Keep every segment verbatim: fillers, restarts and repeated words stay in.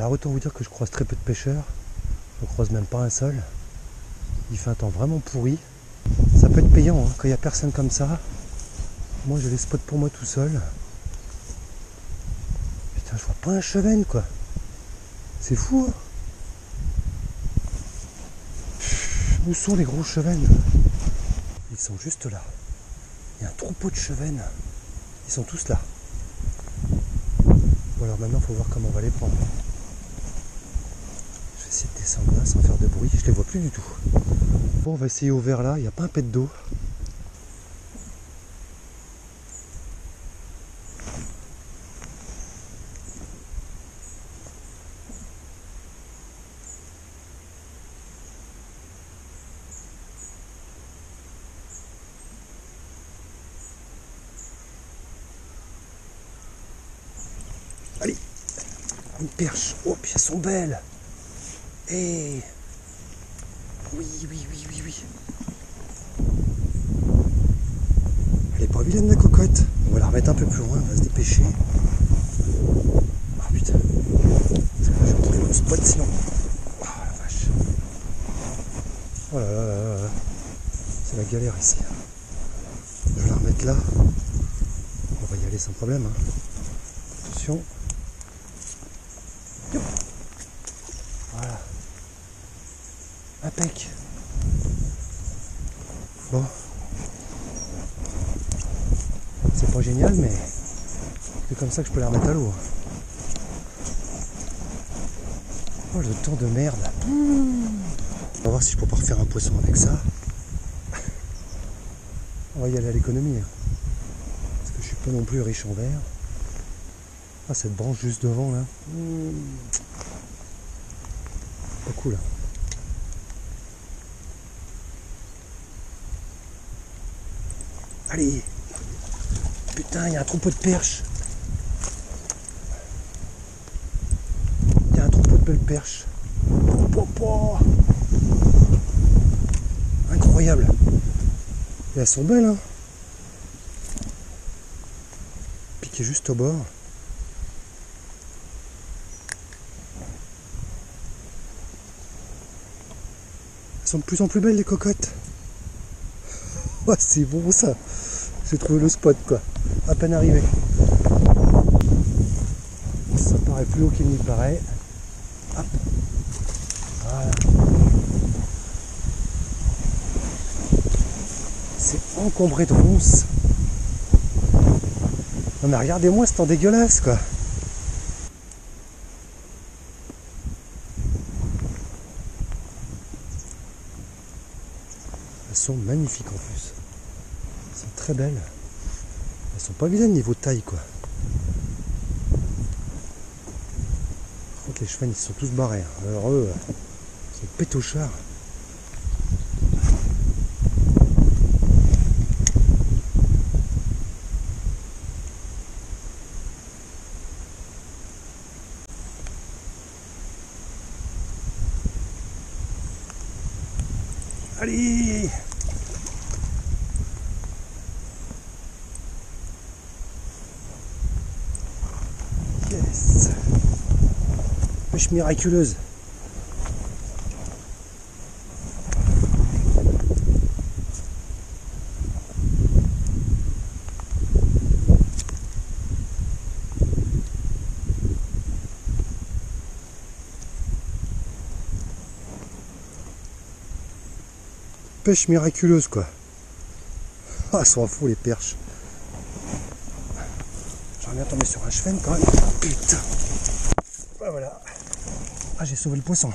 Alors autant vous dire que je croise très peu de pêcheurs. Je ne croise même pas un seul. Il fait un temps vraiment pourri. Ça peut être payant hein, quand il n'y a personne comme ça. Moi j'ai les spots pour moi tout seul. Putain, je vois pas un chevenne quoi. C'est fou hein. Où sont les gros chevennes? Ils sont juste là. Il y a un troupeau de chevennes. Ils sont tous là. Bon alors maintenant il faut voir comment on va les prendre. Je vais essayer de descendre là sans faire de bruit. Je les vois plus du tout. Bon, on va essayer au vert là. Il n'y a pas un pet d'eau. Allez, une perche. Oh, puis elles sont belles. Eh, oui, oui, oui, oui, oui. Elle est pas vilaine la cocotte. On va la remettre un peu plus loin, on va se dépêcher. Ah putain. Je vais trouver mon spot sinon. Oh la vache. Oh là là là là là. C'est la galère ici. Je vais la remettre là. On va y aller sans problème. Hein. Attention. Voilà. Impec. Bon. C'est pas génial, mais c'est comme ça que je peux la remettre à l'eau. Oh, le temps de merde. On va voir si je peux pas refaire un poisson avec ça. On va y aller à l'économie. Parce que je suis pas non plus riche en verre. Ah, cette branche juste devant là. Pas cool. Allez. Putain, il y a un troupeau de perches. Il y a un troupeau de belles perches. Oh, oh, oh. Incroyable. Et elles sont belles, hein. Piquées juste au bord. Elles sont de plus en plus belles, les cocottes. Oh, c'est bon ça. J'ai trouvé le spot quoi, à peine arrivé. Ça paraît plus haut qu'il n'y paraît. Hop. Voilà. C'est encombré de ronces. Non mais regardez-moi ce temps dégueulasse quoi. Elles sont magnifiques en plus. Elles sont très belles. Elles sont pas vilaines niveau taille quoi. Par contre les chevennes ils sont tous barrés. Alors eux, ils sont pétochards. Allez! Yes! Pêche miraculeuse. Pêche miraculeuse quoi. Ah, elles sont à fond les perches. J'aimerais bien tomber sur un cheven quand même. Putain. Ah, voilà. Ah, j'ai sauvé le poisson.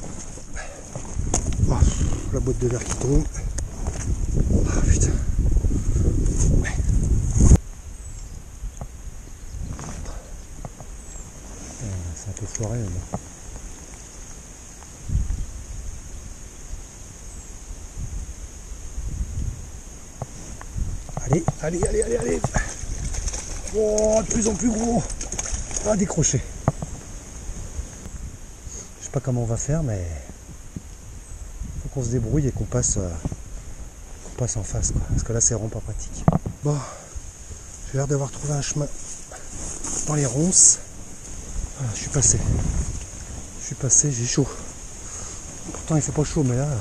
Oh, la boîte de verre qui tombe. Ah putain. C'est un peu foiré là. Allez, allez, allez, allez, allez. Oh, de plus en plus gros. Ah, décroché. Je sais pas comment on va faire, mais faut qu'on se débrouille et qu'on passe, euh, qu'on passe en face, quoi. Parce que là, c'est vraiment pas pratique. Bon, j'ai l'air d'avoir trouvé un chemin dans les ronces. Voilà, je suis passé. suis passé, j'ai chaud. Pourtant il fait pas chaud, mais là...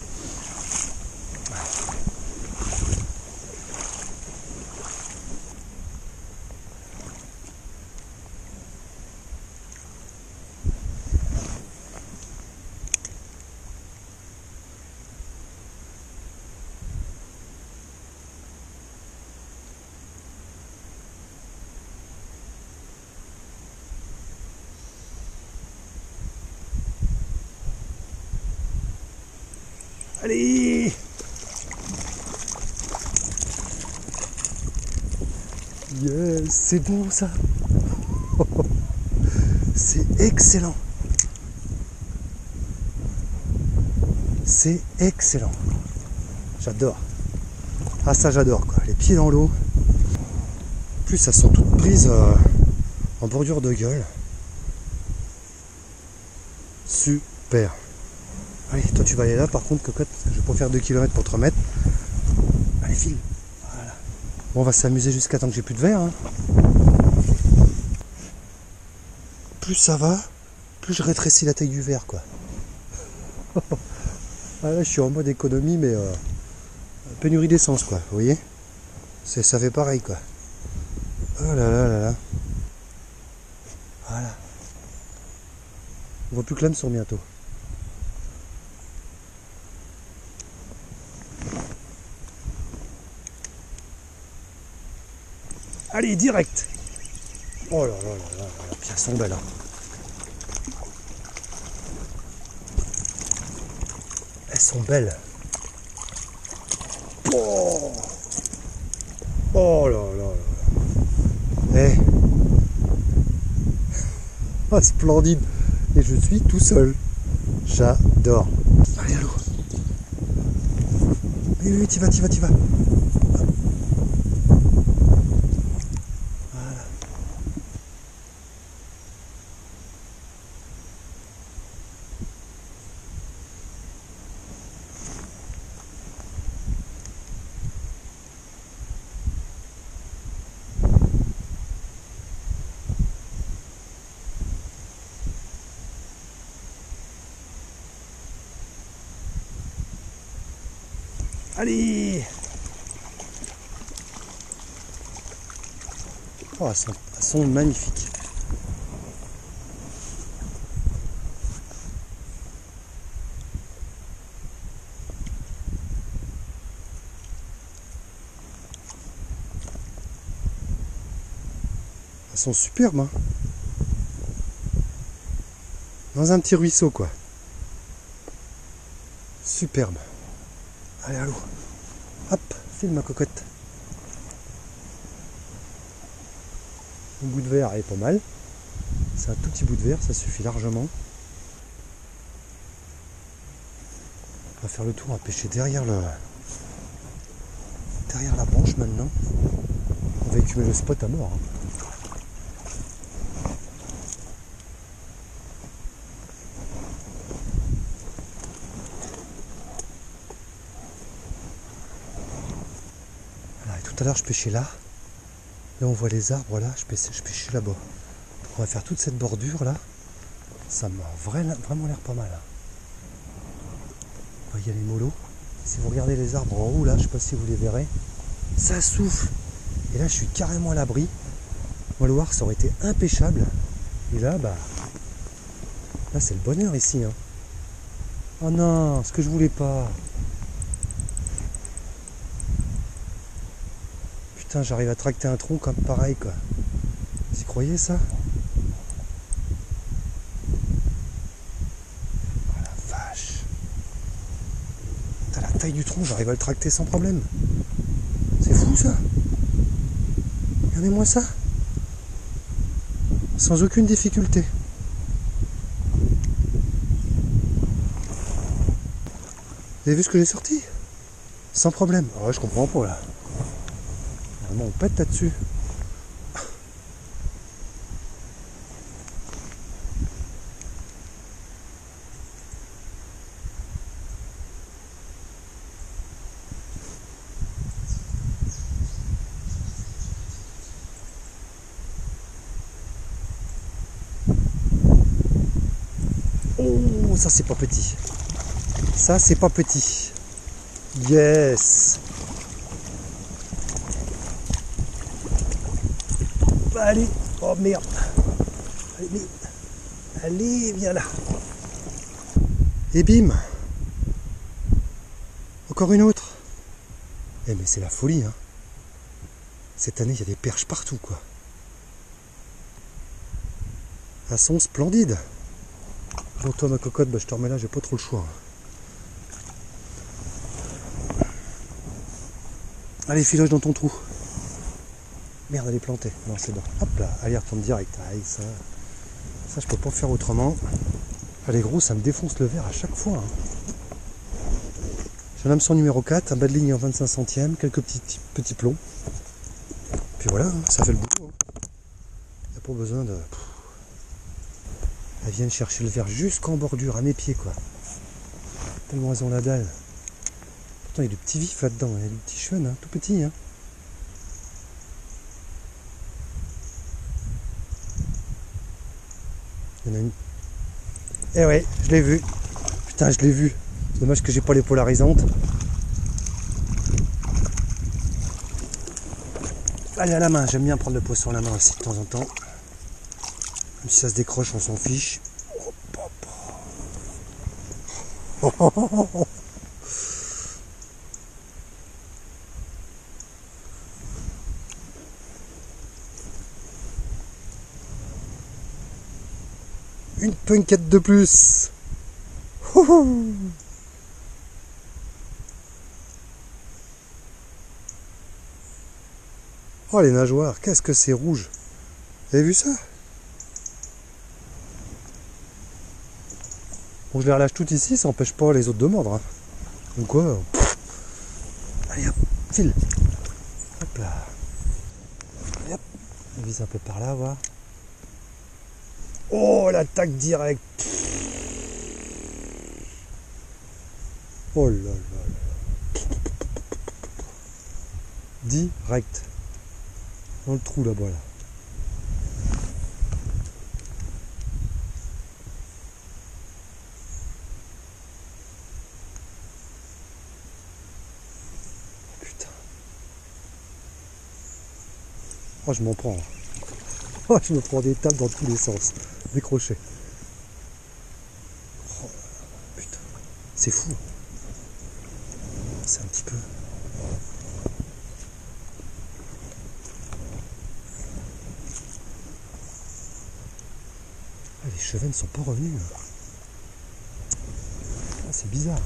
Allez! Yes, c'est bon ça! C'est excellent! C'est excellent! J'adore! Ah ça j'adore quoi, les pieds dans l'eau. En plus elles sont toutes prises euh, en bordure de gueule. Super! Allez, toi tu vas aller là par contre, cocotte, parce que je vais pas faire deux kilomètres pour te remettre. Allez, file. Voilà. Bon, on va s'amuser jusqu'à temps que j'ai plus de verre. Hein. Plus ça va, plus je rétrécis la taille du verre, quoi. Ah là, je suis en mode économie, mais euh, pénurie d'essence, quoi. Vous voyez? C'est, ça fait pareil, quoi. Oh là là là là. Voilà. On voit plus que l'âme sur bientôt. Allez, direct. Oh là là là là là, puis elles sont belles. Hein. Elles sont belles. Oh, oh là là là. Eh. Oh, splendide. Et je suis tout seul. J'adore. Allez, allô. Oui, oui, t'y vas, t'y vas, t'y vas. Allez! Oh, elles sont, elles sont magnifiques. Elles sont superbes, hein. Dans un petit ruisseau, quoi. Superbe. Allez, allô. Hop, file ma cocotte. Un bout de verre est pas mal. C'est un tout petit bout de verre, ça suffit largement. On va faire le tour, on va pêcher derrière le derrière la branche maintenant. On va écumer le spot à mort. Hein. Tout à l'heure je pêchais là, là on voit les arbres là, je pêchais, je pêchais là-bas. On va faire toute cette bordure là, ça m'a vraiment l'air pas mal. Hein. Vous voyez les mollos, si vous regardez les arbres en haut là, je sais pas si vous les verrez, ça souffle. Et là je suis carrément à l'abri. Moi le Loire ça aurait été impêchable. Et là bah, là c'est le bonheur ici. Hein. Oh non, ce que je voulais pas. Putain, j'arrive à tracter un tronc comme pareil quoi. Vous y croyez ça? Oh la vache. T'as la taille du tronc, j'arrive à le tracter sans problème. C'est fou ça. Regardez-moi ça. Sans aucune difficulté. Vous avez vu ce que j'ai sorti? Sans problème. Oh, je comprends pas là. On pète là-dessus. Oh, ça c'est pas petit. Ça c'est pas petit. Yes. Allez. Oh merde. Allez, allez, viens là. Et bim. Encore une autre. Eh mais c'est la folie, hein. Cette année, il y a des perches partout, quoi. Elles sont splendides. Bon, toi, ma cocotte, bah, je te remets là, j'ai pas trop le choix. Allez, filoche dans ton trou. Merde, elle est plantée. Non, c'est bon. Hop là, allez, retourne direct. Allez, ça, ça, je peux pas faire autrement. Allez, gros, ça me défonce le verre à chaque fois. Hein. J'ai un hameçon numéro quatre, un bas de ligne en vingt-cinq centièmes, quelques petits, petits plombs. Puis voilà, ça fait le boulot. Il n'y a pas besoin de... Elles viennent chercher le verre jusqu'en bordure, à mes pieds, quoi. Tellement elles ont la dalle. Pourtant, il y a du petits vifs là-dedans, il y a du petit cheveux, hein, tout petit. Hein. Il y en a une. Eh ouais, je l'ai vu. Putain, je l'ai vu. C'est dommage que j'ai pas les polarisantes. Allez, à la main, j'aime bien prendre le poisson à la main aussi de temps en temps. Même si ça se décroche, on s'en fiche. Oh, papa. Oh, oh, oh, oh. Une punkette de plus. Oh, oh. Oh, les nageoires, qu'est-ce que c'est rouge. Vous avez vu ça? Bon, je les relâche toutes ici, ça n'empêche pas les autres de mordre. Hein. Donc quoi? Allez hop, file. Hop là. Allez hop. On vise un peu par là, voir. Oh, l'attaque directe. Oh là là là. Direct. Dans le trou là-bas là. Putain. Oh, je m'en prends. Oh, je me prends des tapes dans tous les sens. Décroché. Oh, putain. C'est fou. C'est un petit peu... Ah, les chevets ne sont pas revenus. Ah, c'est bizarre.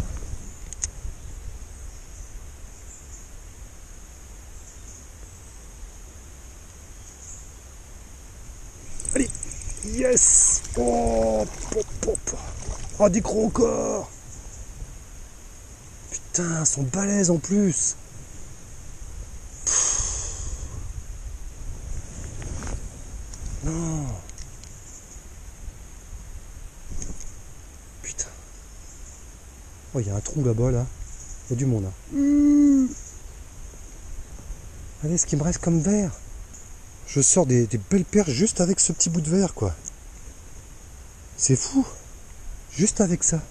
Allez. Yes. Oh, pop, pop. Oh, des gros encore. Putain, ils sont balèzes en plus. Pff. Non. Putain. Oh, il y a un trou là-bas, là. Il y a du monde, là. Mmh. Allez, ce qui me reste comme verre. Je sors des, des belles perches juste avec ce petit bout de verre, quoi. C'est fou. Juste avec ça.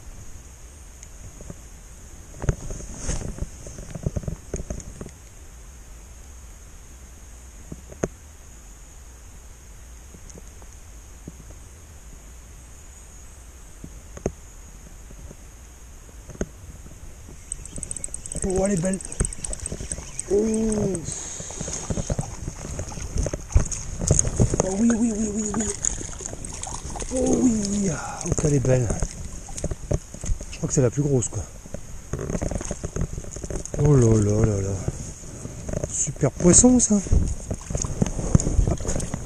Oh, elle est belle. Oh. Oh oui, oui, oui, oui, oui. Oh oui. Oh, qu'elle est belle. Je crois que c'est la plus grosse, quoi. Oh là là là là. Super poisson, ça. Hop.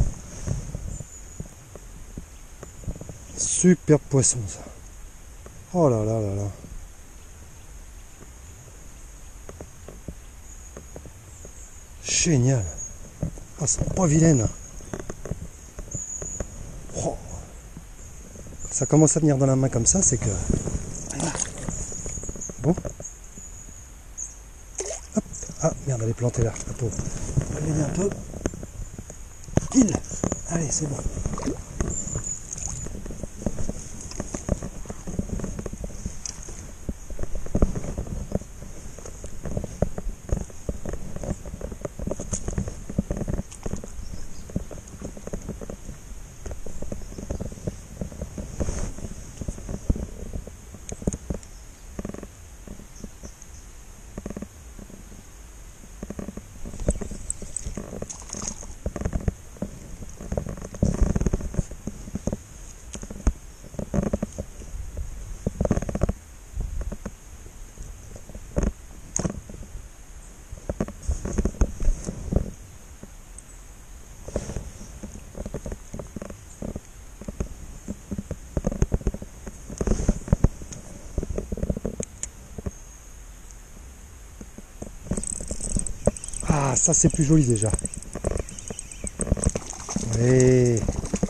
Super poisson, ça. Oh là là là là. Génial. Ah, elles sont pas vilaines. Oh. Quand ça commence à venir dans la main comme ça, c'est que... Bon. Hop. Ah, merde, elle est plantée là, la pauvre. On va l'aider un peu. Il. Allez, c'est bon. ça c'est plus joli déjà. Allez.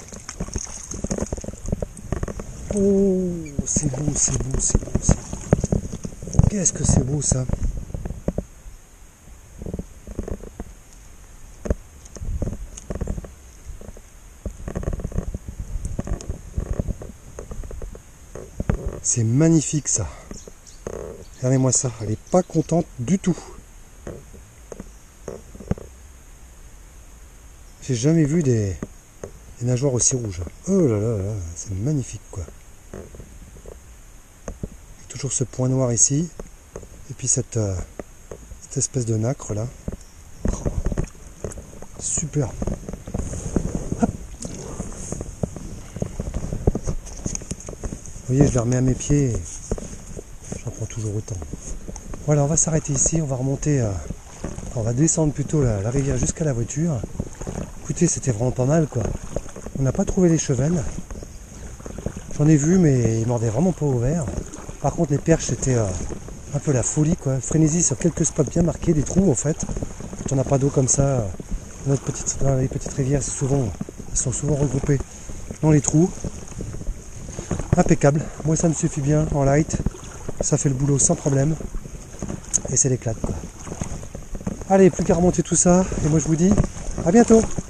Oh, c'est beau, c'est beau, c'est beau, c'est beau. Qu'est-ce que c'est beau ça. C'est magnifique ça. Regardez-moi ça, elle est pas contente du tout. J'ai jamais vu des, des nageoires aussi rouges. Oh là là là, c'est magnifique quoi. Toujours ce point noir ici. Et puis cette, euh, cette espèce de nacre là. Oh, super. Hop. Vous voyez, je les remets à mes pieds. J'en prends toujours autant. Voilà, on va s'arrêter ici. On va remonter. Euh, on va descendre plutôt la, la rivière jusqu'à la voiture. Écoutez, c'était vraiment pas mal quoi. On n'a pas trouvé les chevennes. J'en ai vu, mais ils mordaient vraiment pas au vert. Par contre, les perches, c'était euh, un peu la folie quoi. Frénésie sur quelques spots bien marqués, des trous en fait. Quand on n'a pas d'eau comme ça, euh, dans, notre petite, dans les petites rivières, c'est souvent, elles sont souvent regroupées dans les trous. Impeccable. Moi, ça me suffit bien en light. Ça fait le boulot sans problème. Et c'est l'éclate quoi. Allez, plus qu'à remonter tout ça. Et moi, je vous dis à bientôt.